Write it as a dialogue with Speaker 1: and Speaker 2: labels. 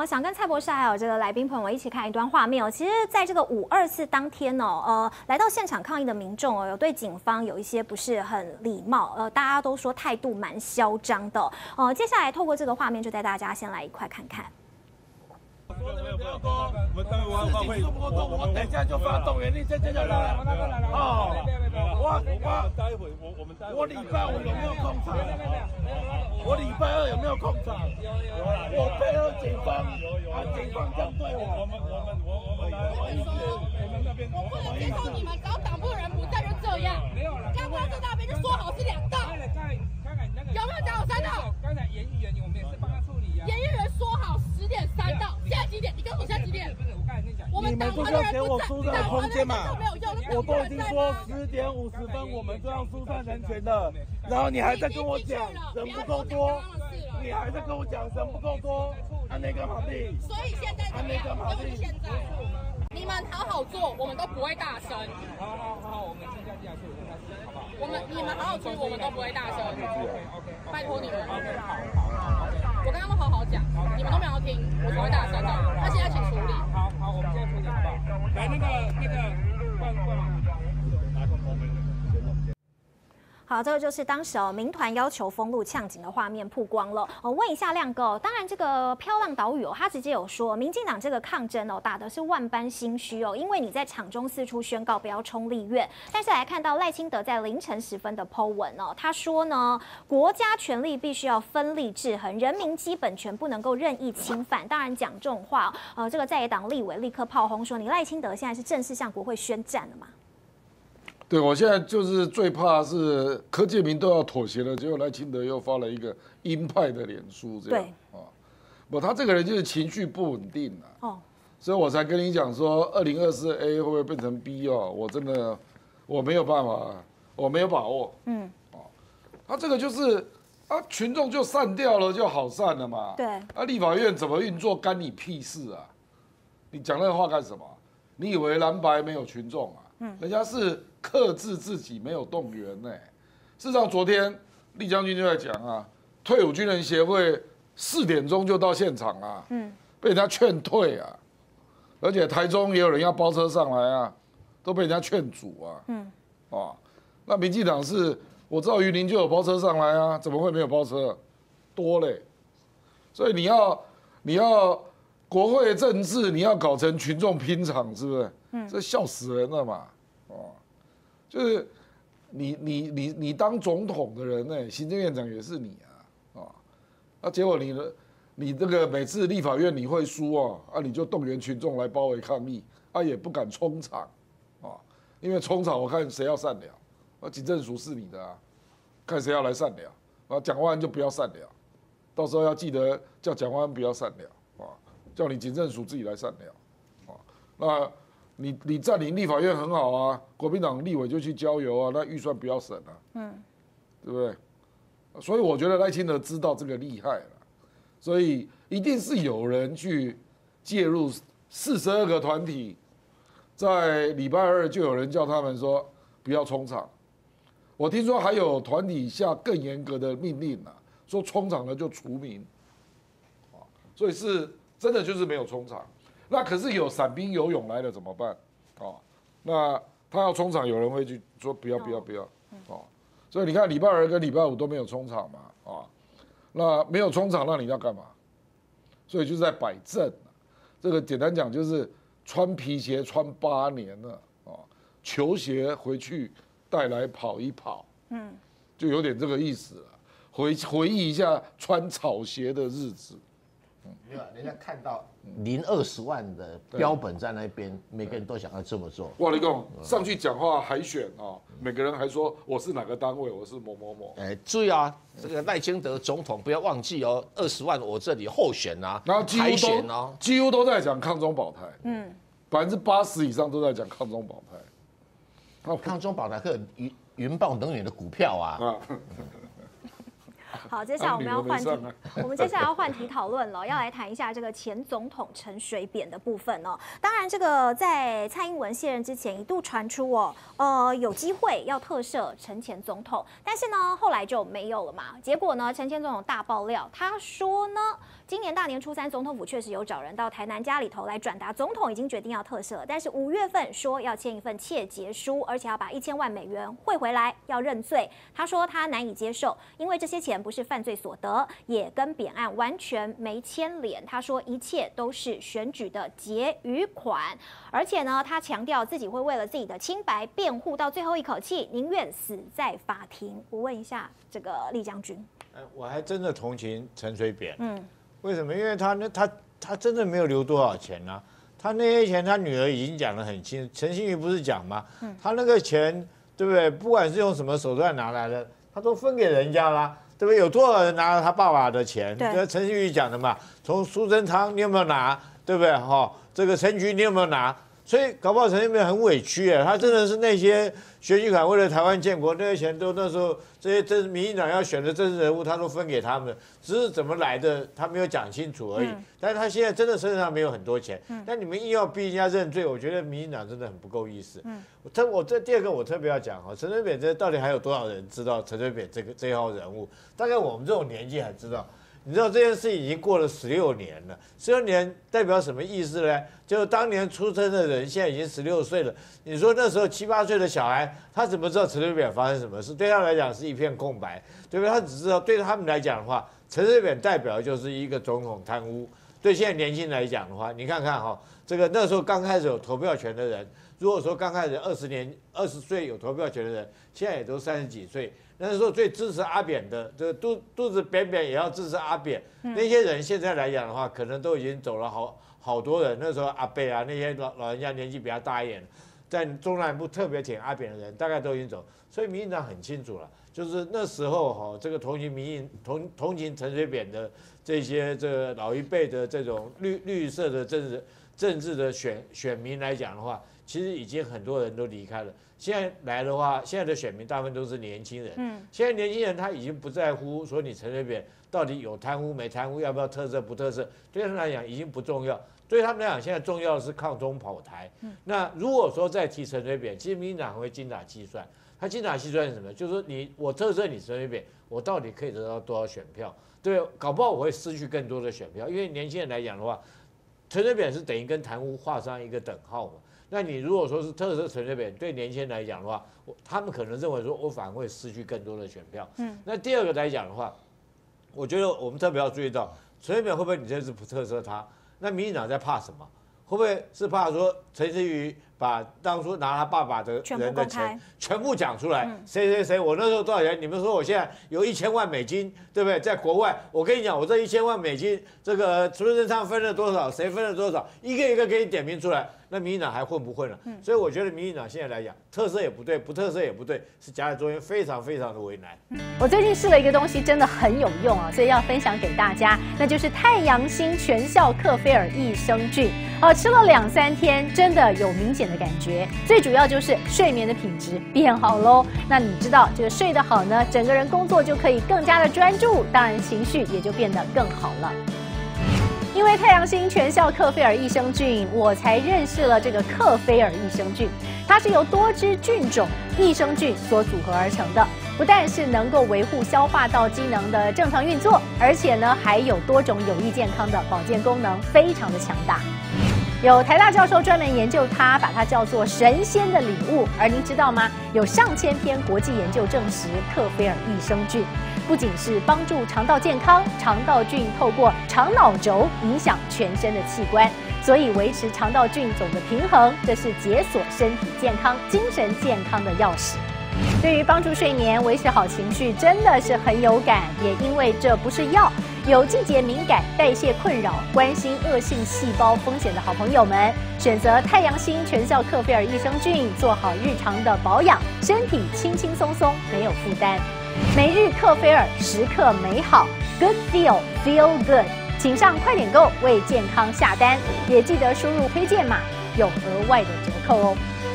Speaker 1: 想跟蔡博士还有这个来宾朋友一起看一段画面哦。其实，在这个524当天哦，来到现场抗议的民众哦，有对警方有一些不是很礼貌，大家都说态度蛮嚣张的。接下来透过这个画面，就带大家先来一块看看。
Speaker 2: 不要多，我们单位会，我等一下就发动员令，这就来哦。我礼拜5有没有空场？我礼拜2有没有空场？我配合警方，警方这样对我，我们那边，
Speaker 3: 我不能接受你们只要党部人不在就这样。没有了，刚刚在那边就说好是2道，有没有讲好3道？
Speaker 4: 刚才严议员我们也是帮他处理啊。
Speaker 3: 严议员说好10点3道，现在几点？你跟我现在几点？
Speaker 4: 不是，我刚才跟你讲，
Speaker 3: 我们党团的人不在，
Speaker 2: 党团的人
Speaker 3: 没有用，
Speaker 2: 我都已经说10点50分我们就要疏散人权了，然后你还在跟我讲人不够多，你还在跟我讲人不够多，那个马弟。
Speaker 3: 所以现在怎么样？就是现在，你们好好做，我们都不会大声。
Speaker 4: 好，我们接下来处理，好不好？
Speaker 3: 你们好好处理，我们都不会大声。拜托你们。
Speaker 4: 好。
Speaker 3: 我刚刚都好好讲，你们都没有听，我才会大声的。那现在请处理。
Speaker 4: 好，我们现在处理好不好？来，那个，冠王。
Speaker 1: 好，这个就是当时民团要求封路呛警的画面曝光了。问一下亮哥，当然这个飘浪岛屿他直接有说，民进党这个抗争打的是万般心虚因为你在场中四处宣告不要冲立院，但是来看到赖清德在凌晨时分的 po 文他说呢，国家权力必须要分立制衡，人民基本权不能够任意侵犯。当然讲这种话，这个在野党立委立刻炮轰说，你赖清德现在是正式向国会宣战了吗？
Speaker 5: 对，我现在就是最怕是柯建铭都要妥协了，结果赖清德又发了一个鹰派的脸书，这样不，他这个人就是情绪不稳定所以我才跟你讲说，2024A 会不会变成 B 我真的我没有办法，我没有把握，他这个就是群众就散掉了就好散了嘛，
Speaker 1: 对，
Speaker 5: 立法院怎么运作干你屁事啊？你讲那个话干什么？你以为蓝白没有群众人家是克制自己，没有动员事实上，昨天厉将军就在讲退伍军人协会4点钟就到现场被人家劝退而且台中也有人要包车上来都被人家劝阻那民进党是，我知道云林就有包车上来怎么会没有包车？多嘞，所以你要国会政治，你要搞成群众拼场，是不是？这笑死人了嘛！就是你当总统的人行政院长也是你结果你这个每次立法院你会输你就动员群众来包围抗议也不敢冲场因为冲场我看谁要善了警政署是你的看谁要来善了蒋万安就不要善了，到时候要记得叫蒋万安不要善了叫你警政署自己来善了那。你占领立法院很好国民党立委就去郊游那预算不要省对不对？所以我觉得赖清德知道这个厉害了，所以一定是有人去介入42个团体，在礼拜2就有人叫他们说不要冲场，我听说还有团体下更严格的命令说冲场了就除名，所以是真的就是没有冲场。那可是有伞兵游泳来了怎么办？那他要冲场，有人会去说不要，所以你看礼拜2跟礼拜5都没有冲场嘛，那没有冲场，那你要干嘛？所以就是在摆阵这个简单讲就是穿皮鞋穿8年了球鞋回去带来跑一跑，就有点这个意思了。回忆一下穿草鞋的日子。
Speaker 6: 没有，人家看到020万的标本在那边，每个人都想要这么做。
Speaker 5: 哇，你讲上去讲话海选每个人还说我是哪个单位，我是某某某。
Speaker 6: 注意这个赖清德总统不要忘记20万我这里候选
Speaker 5: 然后几乎都在讲抗中保台，80%以上都在讲抗中保台。
Speaker 6: 抗中保台和云豹能源的股票
Speaker 1: 好，接下来我们要换题，我们接下来要换题讨论了，要来谈一下这个前总统陈水扁的部分当然，这个在蔡英文卸任之前，一度传出有机会要特赦陈前总统，但是呢，后来就没有了嘛。结果呢，陈前总统大爆料，他说呢， 今年大年初3，总统府确实有找人到台南家里头来转达，总统已经决定要特赦了，但是5月份说要签一份切结书，而且要把1000万美元汇回来，要认罪。他说他难以接受，因为这些钱不是犯罪所得，也跟扁案完全没牵连。他说一切都是选举的结余款，而且呢，他强调自己会为了自己的清白辩护到最后一口气，宁愿死在法庭。我问一下这个厉将军，
Speaker 7: 我还真的同情陈水扁，为什么？因为他真的没有留多少钱啊，他那些钱他女儿已经讲得很清，陈信瑜不是讲吗？他那个钱对不对？不管是用什么手段拿来的，他都分给人家啦。对不对？有多少人拿了他爸爸的钱？对，陈信瑜讲的嘛。从苏贞昌你有没有拿？对不对？这个陈菊你有没有拿？所以搞不好陈水扁很委屈哎，他真的是那些选举款为了台湾建国那些钱都那时候这些民进党要选的政治人物他都分给他们，只是怎么来的他没有讲清楚而已。但是他现在真的身上没有很多钱，但你们硬要逼人家认罪，我觉得民进党真的很不够意思。我这第二个我特别要讲陈水扁这到底还有多少人知道陈水扁这一号人物？大概我们这种年纪还知道。你知道这件事已经过了16年了，16年代表什么意思呢？就是当年出生的人现在已经16岁了。你说那时候7、8岁的小孩，他怎么知道陈水扁发生什么事？对他来讲是一片空白，对不对？他只知道对他们来讲的话，陈水扁代表就是一个总统贪污。对现在年轻人来讲的话，你看看这个那时候刚开始有投票权的人，如果说刚开始20岁有投票权的人，现在也都30几岁。那时候最支持阿扁的，这个肚子扁扁也要支持阿扁，那些人现在来讲的话，可能都已经走了好多人。那时候阿伯啊，那些老人家年纪比较大一点，在中南部特别挺阿扁的人，大概都已经走。所以民进党很清楚了，就是那时候这个同情陈水扁的这些老一辈的这种绿色的政治的选民来讲的话，其实已经很多人都离开了。现在来的话，现在的选民大部分都是年轻人。现在年轻人他已经不在乎说你陈水扁到底有贪污没贪污，要不要特赦不特赦，对他们来讲已经不重要。对他们来讲，现在重要的是抗中保台。那如果说再提陈水扁，其实民进党会精打细算。他精打细算是什么？就是说我特赦你陈水扁，我到底可以得到多少选票？对，搞不好我会失去更多的选票，因为年轻人来讲的话，陈水扁是等于跟贪污画上一个等号嘛。那你如果说是特赦陈水扁，对年轻人来讲的话，他们可能认为说我反而会失去更多的选票。那第二个来讲的话，我觉得我们特别要注意到，陈水扁会不会你这次不特赦他？那民进党在怕什么？会不会是怕说陈时瑜把当初拿他爸爸的人的钱全部讲出来？谁我那时候多少钱？你们说我现在有1000万美金，对不对？在国外，我跟你讲，我这1000万美金，这个苏贞昌分了多少，谁分了多少，一个一个给你点名出来。那民进党还混不混了？所以我觉得民进党现在来讲，特赦也不对，不特赦也不对，是夹在中间，非常非常的为难。
Speaker 8: 我最近试了一个东西，真的很有用啊，所以要分享给大家，那就是太阳星全效克菲尔益生菌。吃了2、3天，真的有明显的感觉。最主要就是睡眠的品质变好喽。那你知道这个睡得好呢，整个人工作就可以更加的专注，当然情绪也就变得更好了。因为太阳星全效克菲尔益生菌，我才认识了这个克菲尔益生菌。它是由多支菌种益生菌所组合而成的，不但是能够维护消化道机能的正常运作，而且呢还有多种有益健康的保健功能，非常的强大。有台大教授专门研究它，把它叫做神仙的礼物。而您知道吗？有上千篇国际研究证实，克菲尔益生菌不仅是帮助肠道健康，肠道菌透过肠脑轴影响全身的器官，所以维持肠道菌种的平衡，这是解锁身体健康、精神健康的钥匙。对于帮助睡眠、维持好情绪，真的是很有感。也因为这不是药，有季节敏感、代谢困扰、关心恶性细胞风险的好朋友们，选择太阳星全效克菲尔益生菌，做好日常的保养，身体轻轻松松，没有负担。每日克菲尔，时刻美好 ，Good Feel Good， 请上快点购为健康下单，也记得输入推荐码，有额外的折扣哦。